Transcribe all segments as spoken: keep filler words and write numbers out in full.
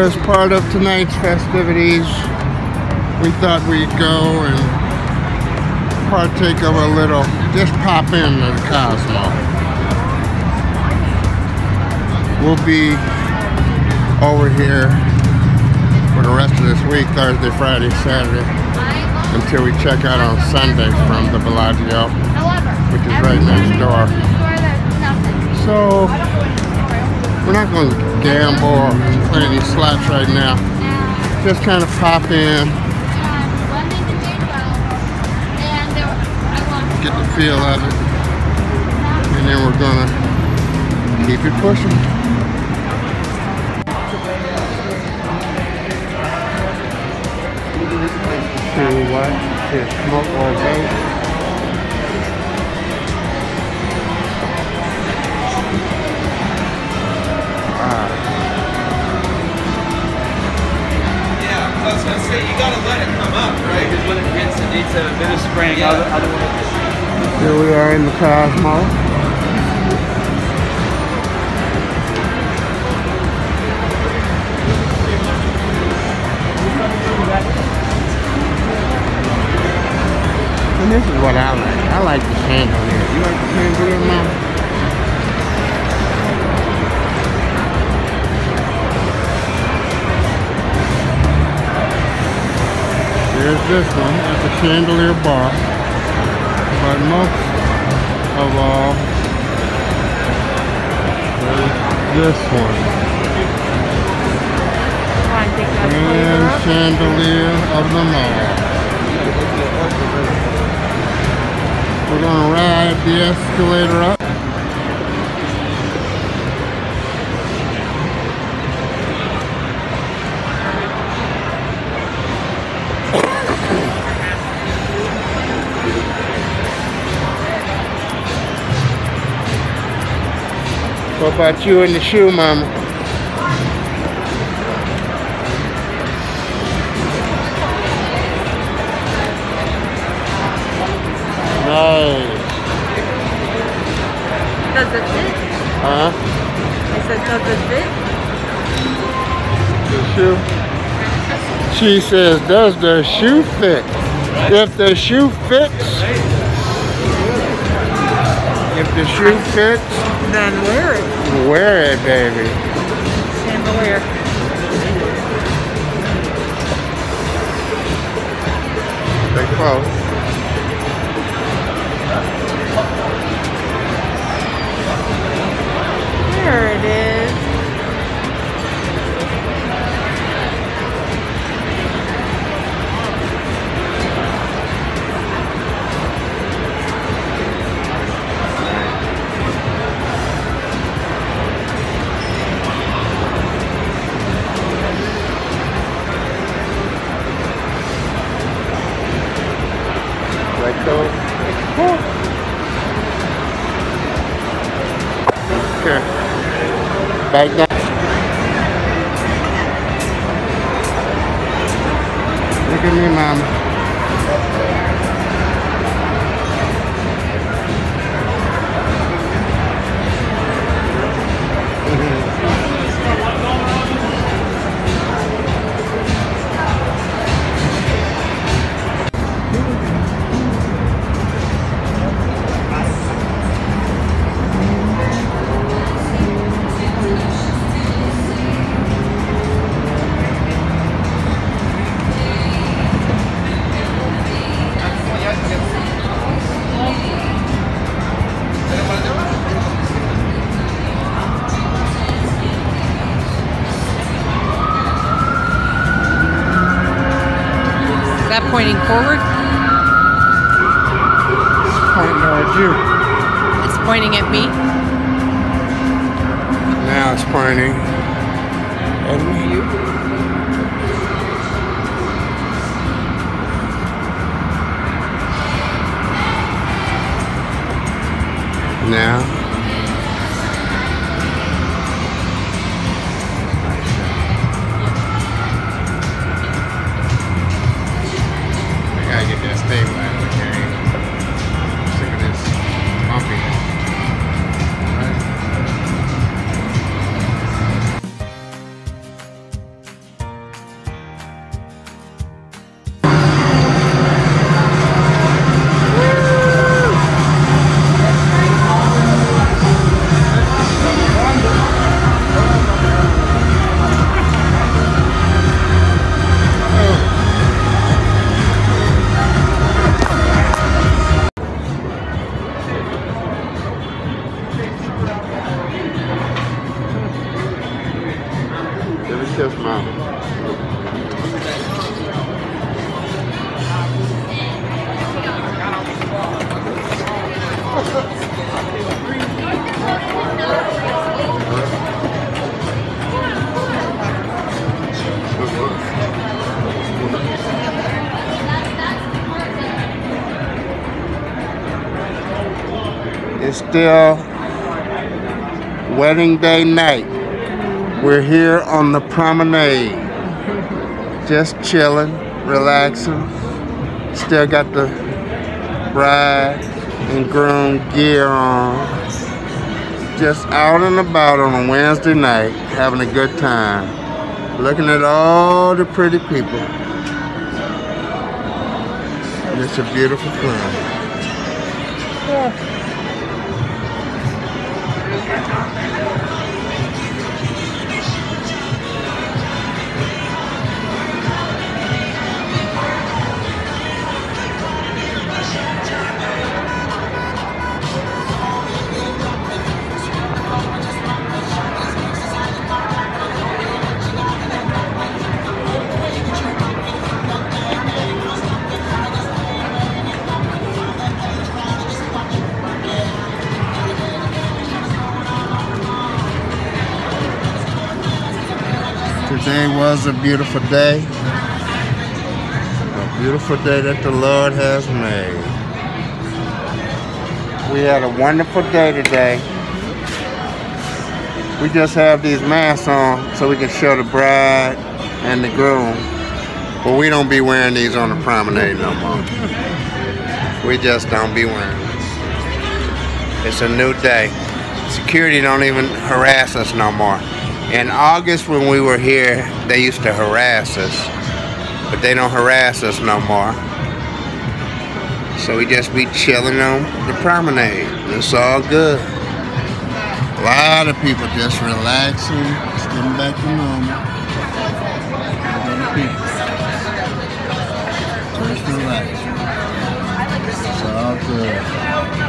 as part of tonight's festivities, we thought we'd go and partake of a little, just pop in to the Cosmo. We'll be over here for the rest of this week, Thursday, Friday, Saturday, until we check out on Sunday from the Bellagio, which is right next door. So, we're not going to gamble or play any slots right now. Just kind of pop in, get the feel of it, and then we're going to keep it pushing. To what? To smoke or vape? Ah. Yeah, I was gonna say you gotta let it come up, right? Because when it gets, it needs a bit of spring. Yeah. Otherwise, here we are in the Cosmo. And this is what I like. I like the chandelier. You like the chandelier, Mom? There's this one at the Chandelier Bar. But most of all, there's this one. And chandelier of them all. We're going to ride the escalator up. What about you in the shoe, Mama? Nice. Does it fit? Huh? I said, does it The shoe? She says, does the shoe fit? If the shoe fits, if the shoe fits, then wear it. Wear it, baby. Chandelier. Stay close. There it is. Like those. Here. Back down. Look at me, Mama. Pointing forward? It's pointing at you. It's pointing at me? Now it's pointing at me. Now. Get that stabilizer, okay? I'm sick of this bumpy. Right? It's still wedding day night. We're here on the promenade. Just chilling, relaxing. Still got the bride and groom gear on. Just out and about on a Wednesday night, having a good time. Looking at all the pretty people. It's a beautiful film. Yeah. Today was a beautiful day. A beautiful day that the Lord has made. We had a wonderful day today. We just have these masks on so we can show the bride and the groom. But we don't be wearing these on the promenade no more. We just don't be wearing them. It's a new day. Security don't even harass us no more. In August when we were here, they used to harass us, but they don't harass us no more. So we just be chilling on the promenade. It's all good. A lot of people just relaxing, just getting back to normal. Just relaxing. It's all good.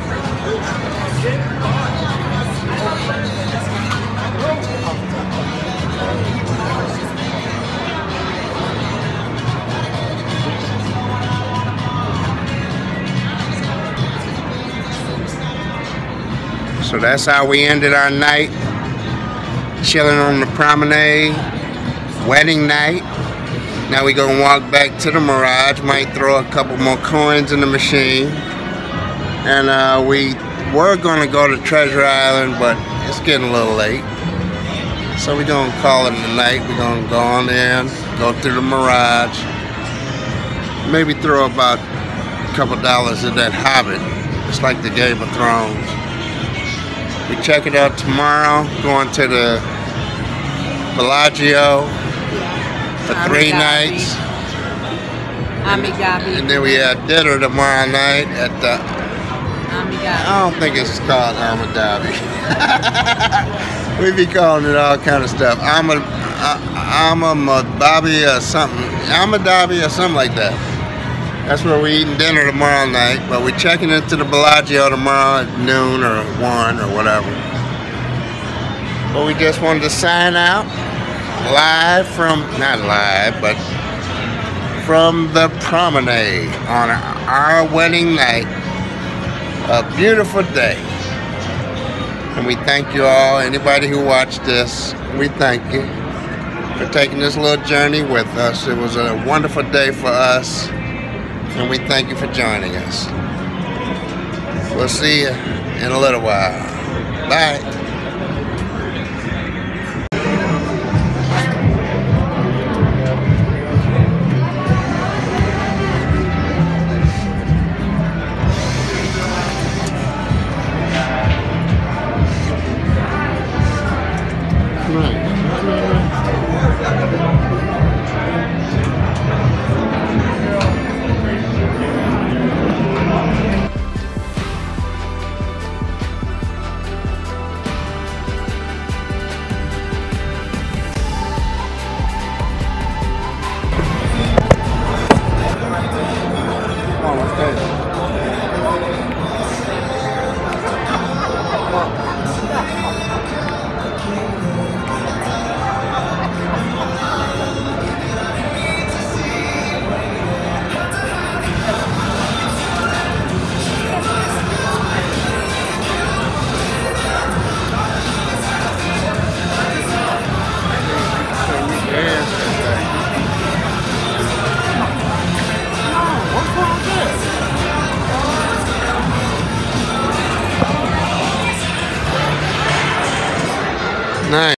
So that's how we ended our night, chilling on the promenade, wedding night. Now we gonna walk back to the Mirage, might throw a couple more coins in the machine. And uh, we were gonna go to Treasure Island, but it's getting a little late. So we're gonna call it a night. We're gonna go on in, go through the Mirage, maybe throw about a couple dollars in that Hobbit. It's like the Game of Thrones. We check it out tomorrow, going to the Bellagio for three nights. Amigabi. And then we had dinner tomorrow night at the, Amigabi. I don't think it's called Amigabi. We be calling it all kind of stuff. Ama, Amigabi or something. Amigabi or something like that. That's where we're eating dinner tomorrow night, but we're checking into the Bellagio tomorrow at noon or one or whatever. But we just wanted to sign out live from, not live, but from the promenade on our wedding night. A beautiful day. And we thank you all, anybody who watched this, we thank you for taking this little journey with us. It was a wonderful day for us. And we thank you for joining us. We'll see you in a little while. Bye. Nice.